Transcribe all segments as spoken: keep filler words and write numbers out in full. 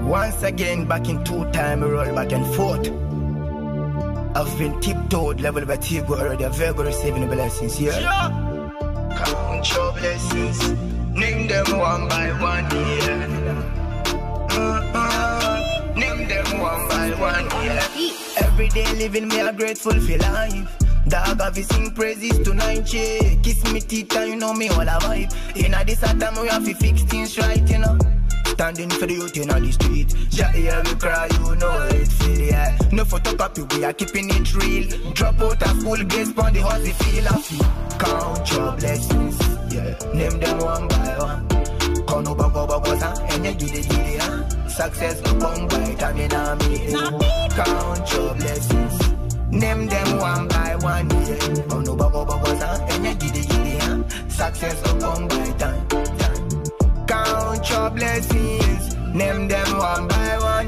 Once again, back in two time, roll back and forth. I've been tiptoed, level vertigo already. I've very good receiving the blessings, yeah? Sure. Count your blessings, name them one by one, yeah. Uh-uh. Name them one by one, yeah. Every day living me a grateful for life. Dog have to sing praises tonight, yeah. Kiss me teeth and you know me all a vibe. In a this time we have to fix things right, you know. Standing for the youth in the street. Ja hear we cry, you know it feel, yeah. No photocopy, we are keeping it real. Drop out of school, gaze on the house, they feel a feel. Count your blessings, yeah. Name them one by one. Count over go go go sa, and you get it, get it, huh? Success go come by time in a meeting. Count your blessings. Name them one by one, yeah. Count over go go go sa, and you get it, get it, huh? Success go come by time. Count your blessings, name them one by one,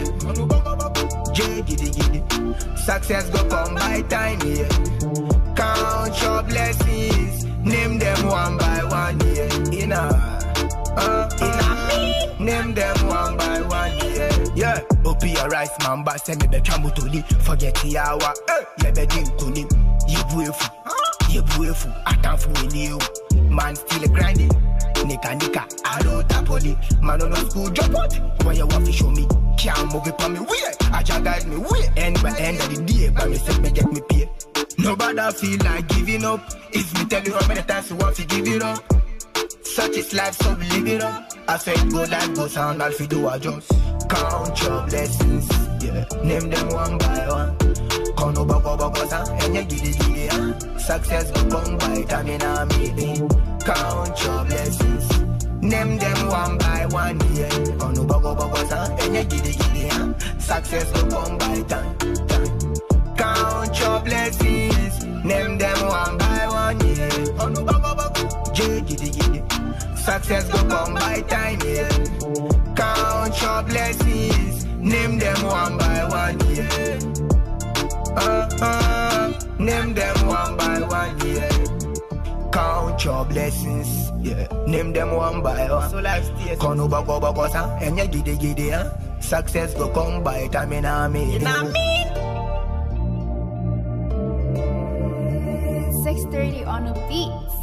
yeah. J giddy giddy, success go come by time, yeah. Count your blessings, name them one by one, yeah. Inna, uh, inna me, name them one by one, yeah. Yeah, up your rice man, but send me the trambo to the forget the hour, eh? Yeah, be drink to him, you beautiful, you beautiful, I can't fool you, man still grinding. Nika nika, I don't tap on it. Man on no school drop out. When you want to show me, can't move it for me way. I just guide me way. End by end of the day, by myself me get me pay. Nobody feel like giving up. If me tell you how many times you want to give it up. Such is life, so we live it up. I said go like go sound, I'll fi do a just. Count your blessings, yeah. Name them one by one. Count over go go go sound, and you get it, get it, huh? Success go come by time in a meeting. Count your blessings, name them one by one, yeah. Count over go go go sound, and you get it, get it, huh? Success go come by time, time. Count your blessings, name them one by one, yeah. Count over go go go, J get it, get it. Success go come by time, yeah. Count your blessings, name them one by one, yeah. Uh, uh, name them one by one, yeah. Count your blessings, yeah. Name them one by one. So life stays. Count over go go go sa, and you giddy giddy, huh? Success go come by time in a me. In a me. six thirty on the beats.